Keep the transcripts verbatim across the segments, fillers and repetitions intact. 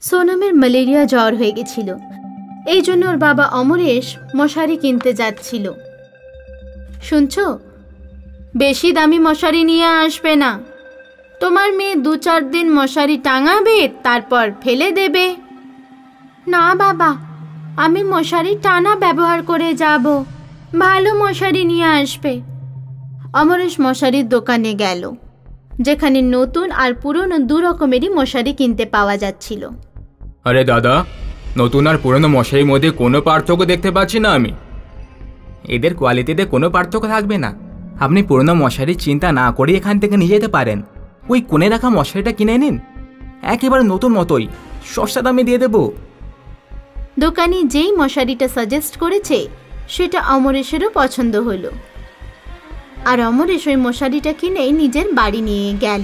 সোনমের malaria জ্বর হয়ে গেছিল, এই জন্য ওর বাবা অমরেশ মশারি কিনতে যাচ্ছিল। শুনছো, বেশি দামি মশারি নিয়ে আসবে না, তোমার মেয়ে দু চার দিন মশারি টাঙাবে তারপর ফেলে দেবে। না বাবা, আমি মশারি টানা ব্যবহার করে যাব, ভালো মশারি নিয়ে আসবে। অমরেশ মশারির দোকানে গেল, যেখানে নতুন আর পুরনো দু রকমেরই মশারি কিনতে পাওয়া যাচ্ছিল। আরে দাদা, নতুন আর পুরনো মশারির মধ্যে কোনো পার্থক্য দেখতে পাচ্ছি না আমি। এদের কোয়ালিটিতে কোনো পার্থক্য থাকবে না, আপনি পুরনো মশারির চিন্তা না করে এখান থেকে নিয়ে যেতে পারেন। ওই কোণে রাখা মশারিটা কিনে নিন, একেবারে নতুন মতোই সস্তা দামে দিয়ে দেব। দোকানি যেই মশারিটা সাজেস্ট করেছে সেটা অমরেশেরও পছন্দ হলো, আর অমরেশ ওই মশারিটা কিনে নিজের বাড়ি নিয়ে গেল।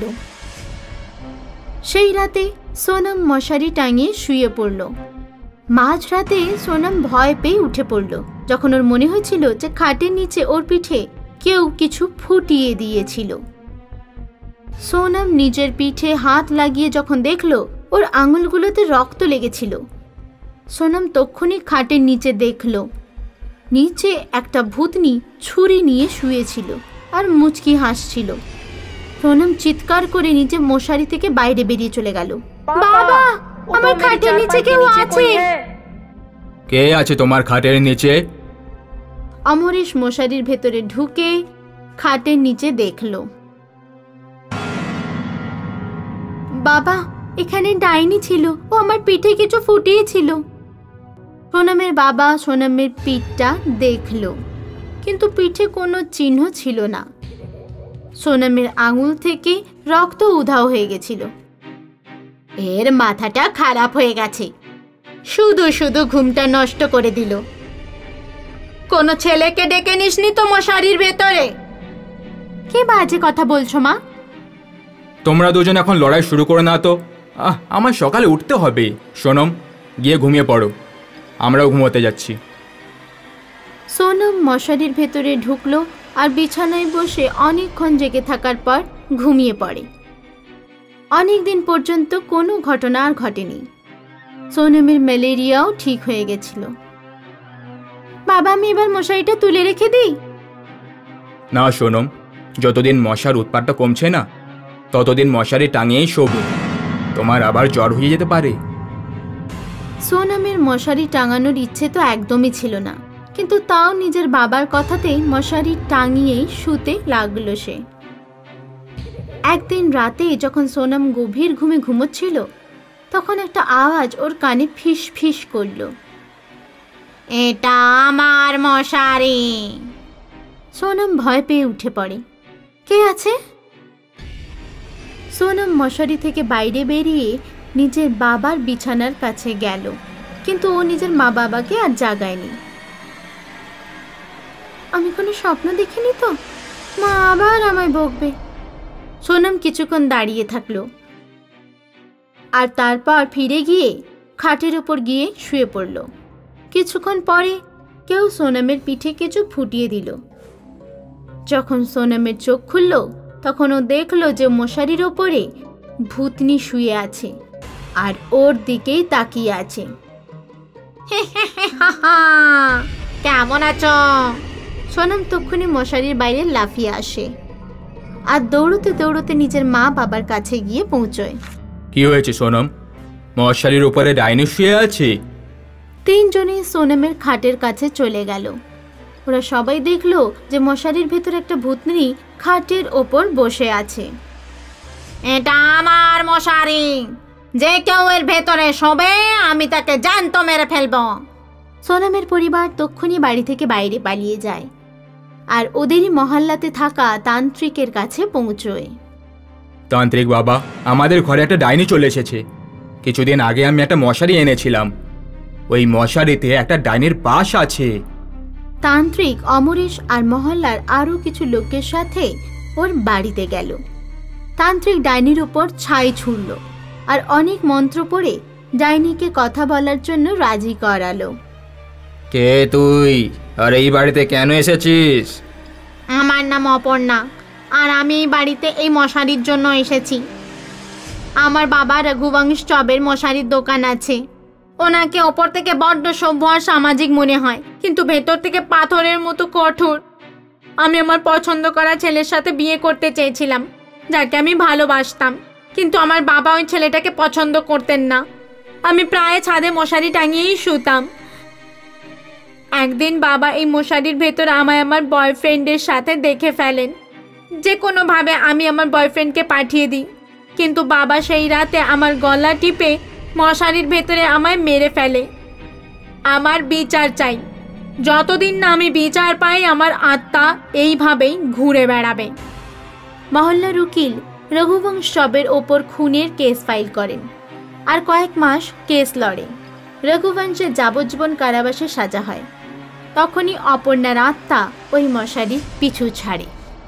সেই রাতে সোনম মশারি টাঙিয়ে শুয়ে পড়ল। মাঝরাতে সোনম ভয় পেয়ে উঠে পড়ল, যখন ওর মনে হয়েছিল যে খাটের নিচে ওর পিঠে কেউ কিছু ফুটিয়ে দিয়েছিল। সোনম নিজের পিঠে হাত লাগিয়ে যখন দেখল ওর আঙুলগুলোতে রক্ত লেগেছিল, সোনম তক্ষুনি খাটের নিচে দেখল নিচে একটা ভূতনি ছুরি নিয়ে শুয়েছিল আর মুচকি হাসছিল। সোনম চিৎকার করে নিচে মশারি থেকে বাইরে বেরিয়ে চলে গেল। বাবা, আমার খাটের নিচে কেউ আছে। কে আছে তোমার খাটের নিচে? অমরেশ মশারির ভেতরে ঢুকে খাটের নিচে দেখল, বাবা, এখানে ডাইনি ছিল, ও আমার পিঠে কিছু ফুটিয়েছিল। সোনমের বাবা সোনমের পিঠটা দেখল, কিন্তু পিঠে কোনো চিহ্ন ছিল না। সোনমের আঙুল থেকে রক্ত উধাও হয়ে গেছিল। এর মাথাটা খারাপ হয়ে গেছে, শুধু শুধু ঘুমটা নষ্ট করে দিল। কোনো ছেলেকে ডেকে নিসনি তো মশারির ভেতরে? কি বাজে কথা বলছো মা? তোমরা দুজন এখন লড়াই শুরু করো না তো। আহ আমার সকালে উঠতে হবে। সোনম, গিয়ে ঘুমিয়ে পড়ো, আমরাও ঘুমোতে যাচ্ছি। সোনম মশারির ভেতরে ঢুকলো আর বিছানায় বসে অনেকক্ষণ জেগে থাকার পর ঘুমিয়ে পড়ে। অনেক দিন পর্যন্ত কোনো ঘটনা আর ঘটেনি। সোনমের ম্যালেরিয়াও ঠিক হয়ে গেছিল। বাবা, আমি এবার মশারিটা তুলে রেখে দিই? না সোনম, যতদিন মশার উৎপাতটা কমছে না ততদিন মশারি টাঙিয়েই শোবে, তোমার আবার জ্বর হয়ে যেতে পারে। সোনমের মশারি টাঙানোর ইচ্ছে তো একদমই ছিল না, কিন্তু তাও নিজের বাবার কথাতেই মশারি টাঙিয়েই শুতে লাগলো সে। একদিন রাতে যখন সোনম গভীর ঘুমে ঘুমোচ্ছিল, তখন একটা আওয়াজ ওর কানে ফিস ফিস করল, এটা আমার মশারি। সোনম ভয় পেয়ে উঠে পড়ে। কে আছে? সোনম মশারি থেকে বাইরে বেরিয়ে নিজের বাবার বিছানার কাছে গেল, কিন্তু ও নিজের মা বাবাকে আর জাগায়নি। আমি কোনো স্বপ্ন দেখিনি তো? মা আবার আমায় বকবে। সোনম কিছুক্ষণ দাঁড়িয়ে থাকলো, আর তারপর ফিরে গিয়ে খাটের উপর গিয়ে শুয়ে পড়ল। কিছুক্ষণ পরে কেউ সোনমের পিঠে কিছু ফুটিয়ে দিল। যখন সোনমের চোখ খুলল, তখন ও দেখলো যে মশারির ওপরে ভূতনি শুয়ে আছে আর ওর দিকেই তাকিয়ে আছে। কেমন আছো? সোনম তক্ষুনি মশারির বাইরে লাফিয়ে আসে আর দৌড়তে দৌড়তে নিজের মা বাবার কাছে গিয়ে পৌঁছয়। কি হয়েছে সোনম? মশারির উপরে ডাইনি শুয়ে আছে? তিনজনই সোনমের খাটের কাছে চলে গেল। ওরা সবাই দেখলো যে মশারির ভেতর একটা ভূতনি খাটের ওপর বসে আছে। এটা আমার মশারি, যে কেউ এর ভেতরে শোবে আমি তাকে জ্যান্ত মেরে ফেলবো। সোনমের পরিবার তক্ষুনি বাড়ি থেকে বাইরে পালিয়ে যায় আর ওদেরই মহল্লাতে থাকা তান্ত্রিকের কাছে পৌঁছয়। তান্ত্রিক বাবা, আমাদের ঘরে একটা ডাইনি চলে এসেছে। কিছুদিন আগে আমি একটা মশারি এনেছিলাম, ওই মশারিতে একটা ডাইনির বাস আছে। তান্ত্রিক অমরেশ আর মহল্লার আরো কিছু লোকের সাথে ওর বাড়িতে গেল। তান্ত্রিক ডাইনির উপর ছাই ছুড়ল আর অনেক মন্ত্র পড়ে ডাইনিকে কথা বলার জন্য রাজি করালো। কে তুই, আর এই বাড়িতে কেন এসেছিস? আমার নাম অপর্ণা, আর আমি এই বাড়িতে এই মশারির জন্য এসেছি। আমার বাবা রঘুবংশ চবের মশারির দোকান আছে। ওনাকে ওপর থেকে বড্ড সভ্য আর সামাজিক মনে হয়, কিন্তু ভেতর থেকে পাথরের মতো কঠোর। আমি আমার পছন্দ করা ছেলের সাথে বিয়ে করতে চেয়েছিলাম, যাকে আমি ভালোবাসতাম, কিন্তু আমার বাবা ওই ছেলেটাকে পছন্দ করতেন না। আমি প্রায় ছাদে মশারি টাঙিয়েই শুতাম। একদিন বাবা এই মশারির ভেতর আমায় আমার বয়ফ্রেন্ডের সাথে দেখে ফেলেন। যে কোনোভাবে আমি আমার বয়ফ্রেন্ডকে পাঠিয়ে দিই, কিন্তু বাবা সেই রাতে আমার গলা টিপে মশারির ভেতরে আমায় মেরে ফেলে। আমার বিচার চাই। যতদিন না আমি বিচার পাই, আমার আত্মা এইভাবেই ঘুরে বেড়াবে। মহল্লার উকিল রঘুবংশ চবের ওপর খুনের কেস ফাইল করেন আর কয়েক মাস কেস লড়ে। রঘুবংশের যাবজ্জীবন কারাবাসে সাজা হয়। তখনই অপর্ণার আত্মা ওই মশারির পিছু ছাড়ে।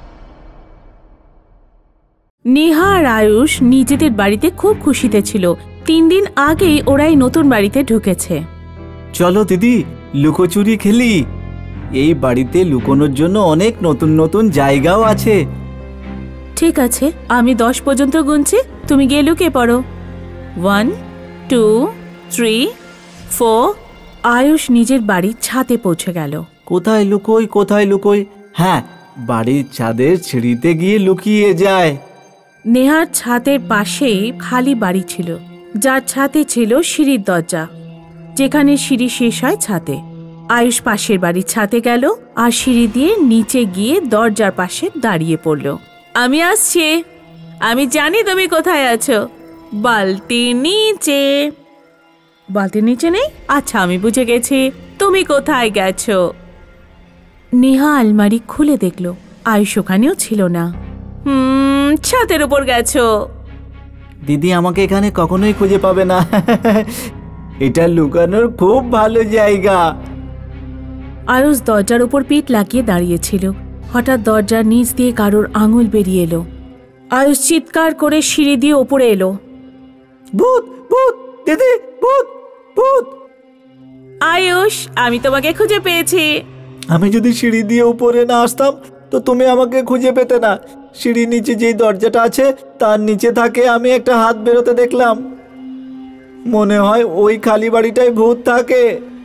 নেহা আর আয়ুষ নিজেদের বাড়িতে খুব খুশিতে ছিল। তিন দিন আগেই ওরাই নতুন বাড়িতে ঢুকেছে। চলো দিদি, লুকোচুরি খেলি। এই বাড়িতে লুকোনোর জন্য অনেক নতুন নতুন জায়গাও আছে। ঠিক আছে, আমি দশ পর্যন্ত গুনছি, তুমি গিয়ে লুকিয়ে পড়ো। One, two, three, four. Ayush নিজের বাড়ির ছাদে পৌঁছে গেল। কোথায় লুকোই কোথায় লুকোই? হ্যাঁ, বাড়ির ছাদের সিঁড়িতে গিয়ে লুকিয়ে যায়। নেহার ছাদের পাশেই খালি বাড়ি ছিল, যার ছাদে ছিল সিঁড়ির দরজা, যেখানে সিঁড়ি শেষ হয় ছাদে। আয়ুষ পাশের বাড়ির ছাদে গেল আর সিঁড়ি দিয়ে নিচে গিয়ে দরজার পাশে দাঁড়িয়ে পড়ল। আমি আসছি, আমি জানি তুমি কোথায় আছো। বালতি নিচে। বালতির নিচে নেই? আচ্ছা, আমি বুঝে গেছি তুমি কোথায় গেছো। নেহা আলমারি খুলে দেখলো আয়ুষ ওখানেও ছিল না। হুম ছাদের উপর গেছো। দিদি আমাকে এখানে কখনোই খুঁজে পাবে না। এটা লুকানোর খুব ভালো জায়গা। আয়ুষ দরজার উপর পিঠ লাগিয়ে দাঁড়িয়েছিল। হঠাৎ দরজার নিচ দিয়ে কারোর আঙুল বেরিয়ে এলো। আয়ুষ চিৎকার করে সিঁড়ি দিয়ে ওপরে এলো। ভূত ভূত দিদি, ভূত ভূত। আয়ুষ, আমি তোমাকে খুঁজে পেয়েছি। আমি যদি সিঁড়ি দিয়ে উপরে না আসতাম তো তুমি আমাকে খুঁজে পেতে না। সিঁড়ির নিচে যেই দরজাটা আছে তার নিচে থাকে আমি একটা হাত বেরোতে দেখলাম। মনে হয় ওই খালি বাড়িটায় ভূত থাকে।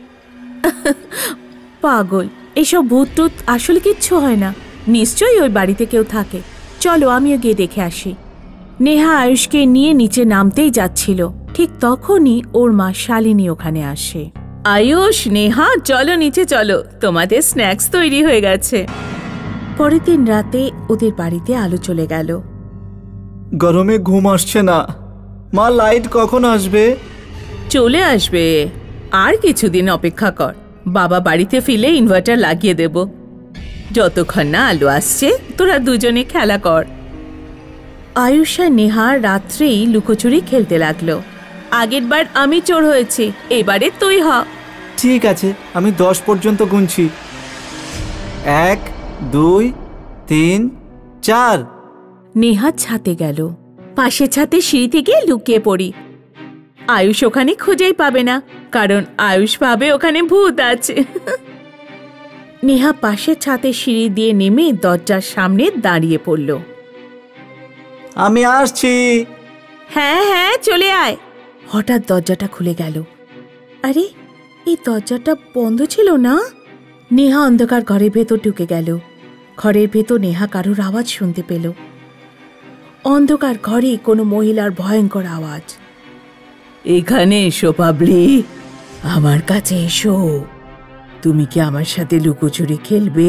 পাগল, এসব ভূত টুত আসলে কিচ্ছু হয় না। নিশ্চয়ই ওই বাড়িতে কেউ থাকে। চলো আমিও গিয়ে দেখে আসি। নেহা আয়ুষকে নিয়ে নিচে নামতেই যাচ্ছিল, ঠিক তখনই ওর মা শালিনী ওখানে আসে। আয়ুষ, নেহা, চলো নিচে চলো, তোমাদের স্ন্যাক্স তৈরি হয়ে গেছে। পরের দিন রাতে ওদের বাড়িতে আলো চলে গেল। গরমে ঘুম আসছে না। মা, লাইট কখন আসবে? চলে আসবে, আর কিছুদিন অপেক্ষা কর। বাবা বাড়িতে ফিরে ইনভার্টার লাগিয়ে দেব। যতক্ষণ না আলো আসছে তোরা দুজনে খেলা কর। আয়ুষ আর নেহা রাত্রেই লুকোচুরি খেলতে লাগলো। আগের বার আমি চোর হয়েছি, এবারে তুই হ। ঠিক আছে, আমি দশ পর্যন্ত গুনছি। এক, দুই, তিন, চার। নেহা ছাতে গেল। পাশে ছাতে সিঁড়ি থেকে লুকিয়ে পড়ি। আয়ুষ ওখানে খুঁজেই পাবে না, কারণ আয়ুষ ভাবে ওখানে ভূত আছে। নেহা পাশের ছাতে সিঁড়ি দিয়ে নেমে দরজার সামনে দাঁড়িয়ে পড়ল। আমি আসছি। হ্যাঁ হ্যাঁ চলে আয়। হঠাৎ দরজাটা খুলে গেল। আরে, এই দরজাটা বন্ধ ছিল না? নেহা অন্ধকার ঘরের ভেতর ঢুকে গেল। ঘরের ভেতর নেহা কারোর আওয়াজ শুনতে পেল। অন্ধকার ঘরে কোনো মহিলার ভয়ঙ্কর আওয়াজ। এখানে এসো পাবলি, আমার কাছে এসো। তুমি কি আমার সাথে লুকোচুরি খেলবে?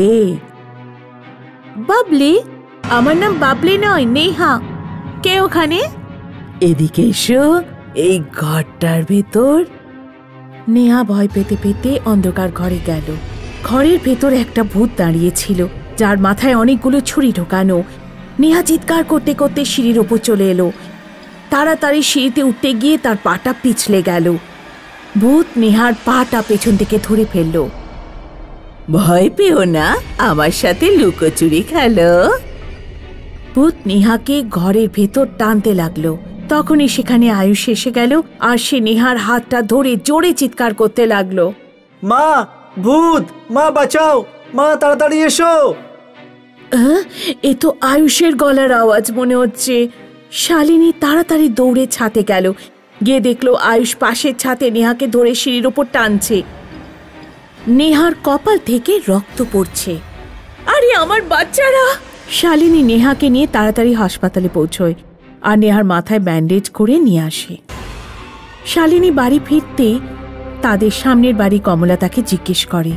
বাবলি? আমার নাম বাবলি নয়, নেহা। কে ওখানে? এদিকে এসো, এই ঘরটার ভেতর। নেহা ভয় পেতে পেতে অন্ধকার ঘরে গেল। ঘরের ভেতর একটা ভূত দাঁড়িয়ে ছিল, যার মাথায় অনেকগুলো ছুরি ঢোকানো। নেহা চিৎকার করতে করতে সিঁড়ির ওপর চলে এলো। তাড়াতাড়ি সিঁড়িতে উঠতে গিয়ে তার পাটা পিছলে গেল। ভূত নেহার পাটা পেছন থেকে ধরে ফেলল। ভয় পেও না, আমার সাথে লুকোচুরি খেলো। ভূত নেহাকে ঘরের ভেতর টানতে লাগলো। তখনই সেখানে আয়ুষ এসে গেল আর সে নেহার হাতটা ধরে জোরে চিৎকার করতে লাগলো। মা, ভূত! মা বাঁচাও! মা তাড়াতাড়ি এসো! এ তো আয়ুষের গলার আওয়াজ মনে হচ্ছে। শালিনী তাড়াতাড়ি দৌড়ে ছাদে গেল, গিয়ে দেখলো আয়ুষ পাশের ছাদে নেহাকে ধরে সিঁড়ির ওপর টানছে। নেহার কপাল থেকে রক্ত পড়ছে। আরে আমার বাচ্চারা! শালিনী নেহাকে নিয়ে তাড়াতাড়ি হাসপাতালে পৌঁছয় আর নেহার মাথায় ব্যান্ডেজ করে নিয়ে আসে। শালিনী বাড়ি ফিরতে তাদের সামনের বাড়ি কমলা তাকে জিজ্ঞেস করে,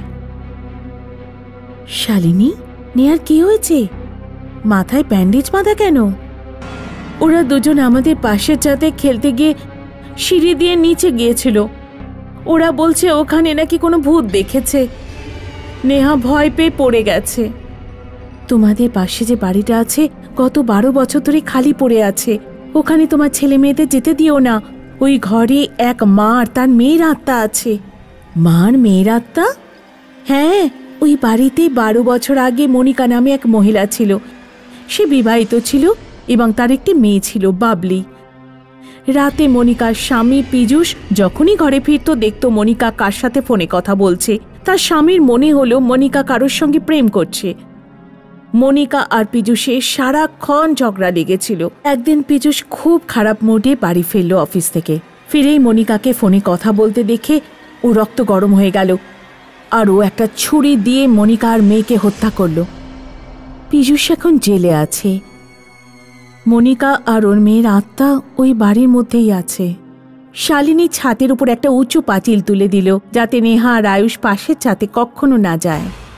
শালিনী, নেহার কি হয়েছে? মাথায় ব্যান্ডেজ বাঁধা কেন? ওরা দুজন আমাদের পাশের ছাদে খেলতে গিয়ে সিঁড়ি দিয়ে নিচে গিয়েছিল। ওরা বলছে ওখানে নাকি কোনো ভূত দেখেছে। নেহা ভয় পেয়ে পড়ে গেছে। তোমাদের পাশে যে বাড়িটা আছে গত বারো বছর ধরে খালি পড়ে আছে, ওখানে তোমার ছেলে মেয়েদের যেতে দিও না। ওই ঘরে এক মা আর তার মেয়ের আত্মা আছে। মার মেয়ের আত্মা? হ্যাঁ, ওই বাড়িতে বারো বছর আগে মনিকা নামে এক মহিলা ছিল। সে বিবাহিত ছিল এবং তার একটি মেয়ে ছিল, বাবলি। রাতে মনিকার স্বামী পীযূষ যখনই ঘরে ফিরত দেখত মনিকা কার সাথে ফোনে কথা বলছে। তার স্বামীর মনে হলো মনিকা কারোর সঙ্গে প্রেম করছে। মনিকা আর পীযূষের সারাক্ষণ ঝগড়া লেগেছিল। একদিন পীযূষ খুব খারাপ মুডে বাড়ি ফিরল অফিস থেকে। ফিরেই মনিকাকে ফোনে কথা বলতে দেখে ও রক্ত গরম হয়ে গেল আর ও একটা ছুরি দিয়ে মনিকা আর মেয়েকে হত্যা করল। পীযূষ এখন জেলে আছে। মনিকা আর ওর মেয়ের আত্মা ওই বাড়ির মধ্যেই আছে। শালিনী ছাদের উপর একটা উঁচু পাঁচিল তুলে দিল যাতে নেহা আর আয়ুষ পাশের ছাদে কখনো না যায়।